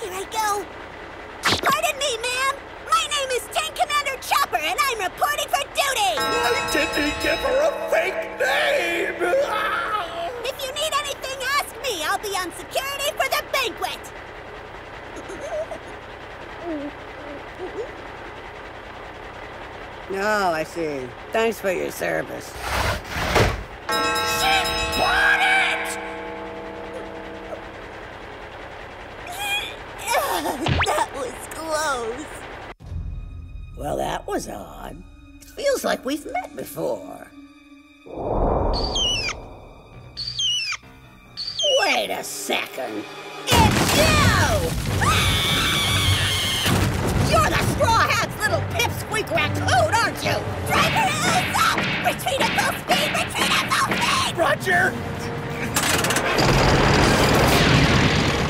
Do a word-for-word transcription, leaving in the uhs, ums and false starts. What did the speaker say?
Here I go. Pardon me, ma'am. My name is Tank Commander Chopper, and I'm reporting for duty. I didn't give her a fake name. If you need anything, ask me. I'll be on security for the banquet. Oh, I see. Thanks for your service. She bought it! That was close. Well, that was odd. It feels like we've met before. Wait a second. It's you! You're the Straw Hat's little pipsqueak raccoon, aren't you? Driver Usopp! Retreat at full speed! Retreat at full speed! Roger!